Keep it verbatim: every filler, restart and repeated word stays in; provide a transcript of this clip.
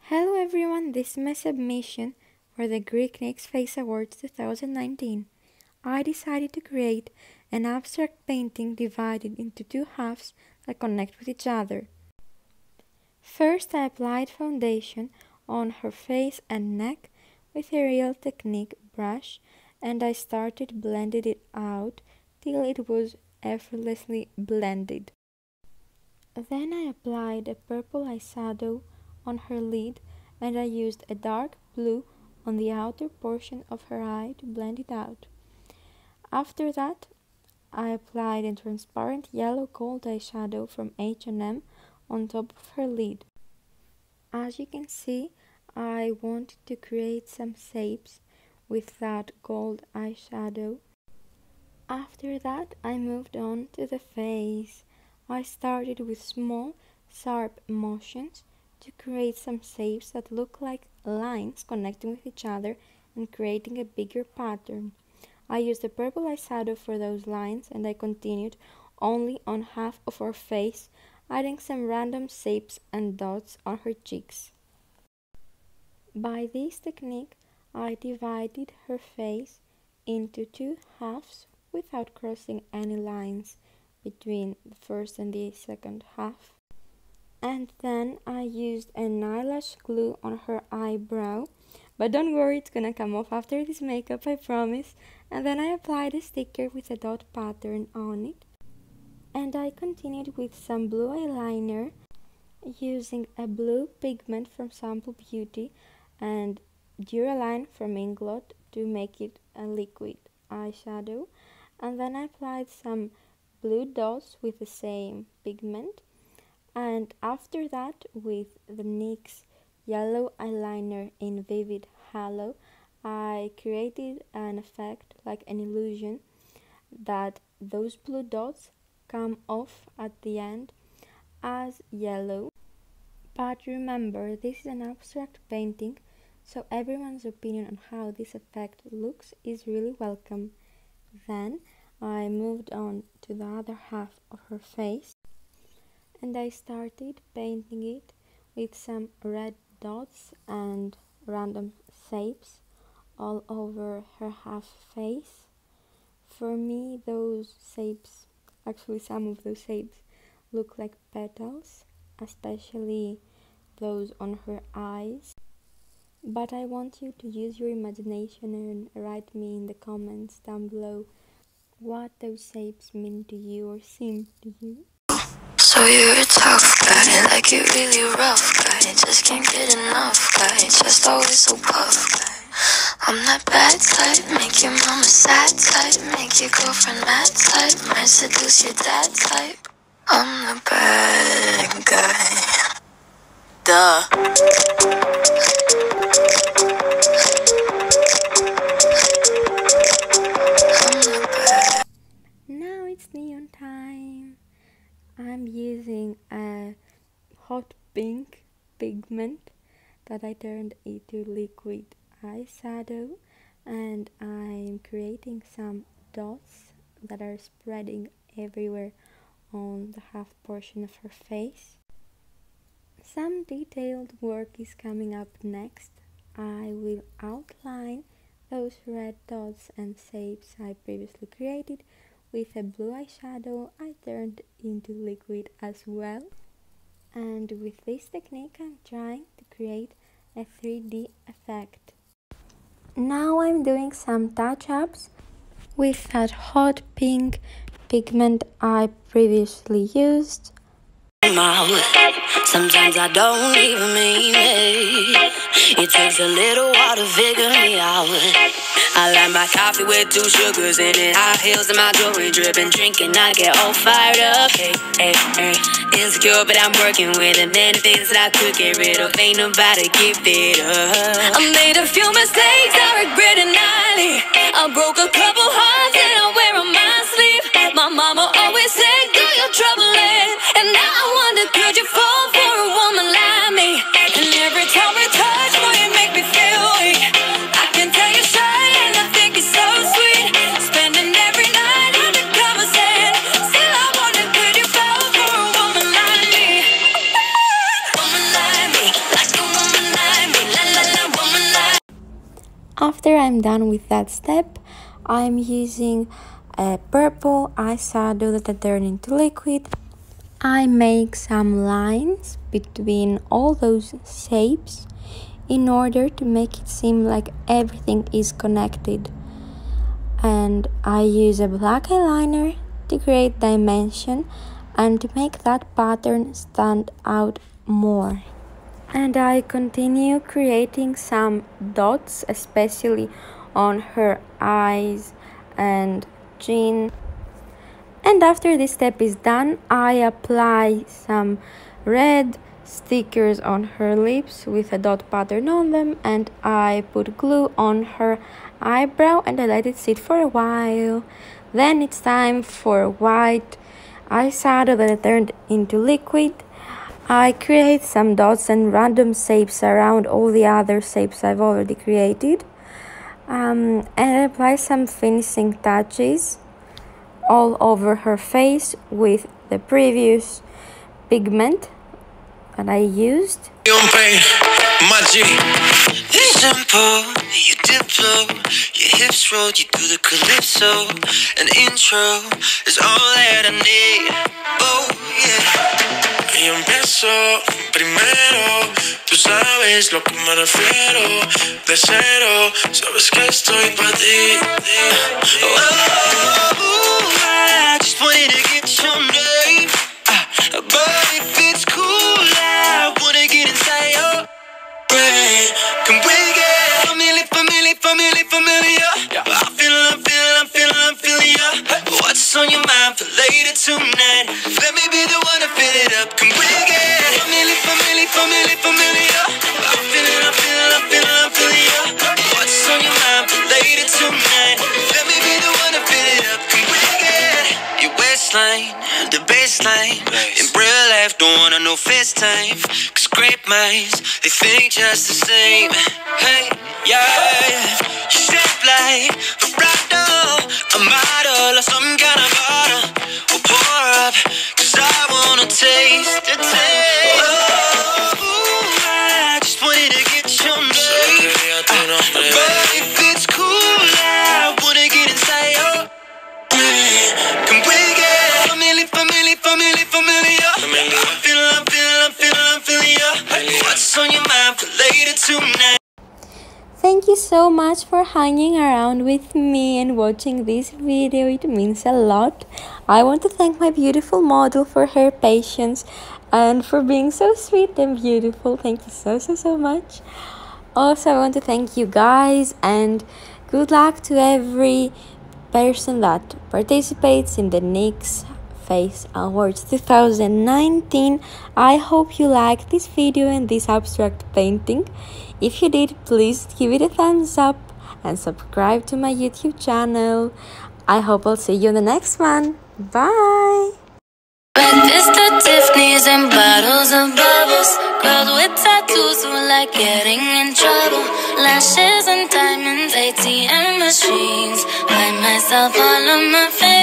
Hello everyone, this is my submission for the Greek Next Face Awards twenty nineteen. I decided to create an abstract painting divided into two halves that connect with each other. First, I applied foundation on her face and neck with a Real Technique brush, and I started blending it out till it was effortlessly blended. Then I applied a purple eyeshadow on her lid, and I used a dark blue on the outer portion of her eye to blend it out. After that, I applied a transparent yellow gold eyeshadow from H and M on top of her lid. As you can see, I wanted to create some shapes with that gold eyeshadow. After that, I moved on to the face. I started with small, sharp motions to create some shapes that look like lines connecting with each other and creating a bigger pattern. I used the purple eyeshadow for those lines, and I continued only on half of her face, adding some random shapes and dots on her cheeks. By this technique, I divided her face into two halves without crossing any lines between the first and the second half. And then I used an eyelash glue on her eyebrow, but don't worry, it's gonna come off after this makeup, I promise. And then I applied a sticker with a dot pattern on it, and I continued with some blue eyeliner using a blue pigment from Sample Beauty and Duraline from Inglot to make it a liquid eyeshadow. And then I applied some blue dots with the same pigment. And after that, with the NYX yellow eyeliner in Vivid Halo, I created an effect like an illusion that those blue dots come off at the end as yellow. But remember, this is an abstract painting, so everyone's opinion on how this effect looks is really welcome. Then I moved on to the other half of her face, and I started painting it with some red dots and random shapes all over her half face. For me, those shapes, actually some of those shapes, look like petals, especially those on her eyes. But I want you to use your imagination and write me in the comments down below what those shapes mean to you or seem to you. So you're a tough guy, like you're really rough guy. Just can't get enough guy, just always so puff guy. I'm that bad type, make your mama sad type, make your girlfriend mad type, might seduce your dad type. I'm the bad guy. Duh. I'm the bad. Now it's neon time. I'm using a hot pink pigment that I turned into liquid eyeshadow, and I'm creating some dots that are spreading everywhere on the half portion of her face. Some detailed work is coming up next. I will outline those red dots and shapes I previously created with a blue eyeshadow I turned into liquid as well. And with this technique, I'm trying to create a three D effect. Now I'm doing some touch-ups with that hot pink pigment I previously used. Sometimes I don't even mean it. It takes a little while to figure me out. I like my coffee with two sugars in it, high heels and my jewelry dripping, drinking, I get all fired up. Hey, hey, hey. Insecure, but I'm working with it. Many things that I could get rid of, ain't nobody give it up. I made a few mistakes, I regret it nightly. I broke a couple hearts and I wear on my sleeve. My mama always said, do your trouble in. And now I wonder, could you fall for a woman like me? And every time we touch, boy, you make me feel weak. I can tell you're shy and I think you're so sweet. Spending every night undercover saying, still I wonder, could you fall for a woman like me? Woman like me, like a woman like me. I'm done with that step, I'm using a purple eyeshadow that I turn into liquid. I make some lines between all those shapes in order to make it seem like everything is connected. And I use a black eyeliner to create dimension and to make that pattern stand out more. And I continue creating some dots, especially on her eyes and chin. And after this step is done, I apply some red stickers on her lips with a dot pattern on them, and I put glue on her eyebrow and I let it sit for a while. Then it's time for white eyeshadow that I turned into liquid. I create some dots and random shapes around all the other shapes I've already created, um, and I apply some finishing touches all over her face with the previous pigment that I used. Payne, my G. Simple, you diplo, your hips roll, you do the calypso. An intro is all that I need. Oh yeah. Y empiezo primero, tú sabes lo que me refiero. De cero, sabes que estoy para ti. Oh, I just wanted to get your name, uh, but if it's cool, I wanna get inside your brain. Can we get familiar, familiar, familiar, familiar? I feel, I feel, I feel, I feel ya. What's on your mind for later tonight? Let me be the one to fill it up. Can we get familiar, familiar, familiar, familiar? I feel, I feel, I feel, I feel ya. What's on your mind for later tonight? Let me be the one to fill it up. Can we get your waistline, the baseline? In real life, don't wanna know FaceTime. Cause great minds, they think just the same. Hey, yeah, you shape like a bridal, a model, or some kind of bottle. We'll pour up, cause I wanna taste the taste. Oh, I just wanted to get your name, uh, but if it's cool, I wanna get inside your brain. Can we get familiar, familiar, familiar, familiar? I feel, I feel, I feel, I feel ya. What's on your mind for later tonight? Thank you so much for hanging around with me and watching this video. It means a lot. I want to thank my beautiful model for her patience and for being so sweet and beautiful. Thank you so, so, so much. Also, I want to thank you guys and good luck to every person that participates in the NYX Face Awards twenty nineteen. I hope you liked this video and this abstract painting. If you did, please give it a thumbs up and subscribe to my YouTube channel. I hope I'll see you in the next one. Bye! Breakfast at Tiffany's and bottles of bubbles. Girls with tattoos who like getting in trouble. Lashes and diamonds, A T M machines. Buy myself all of my favorites.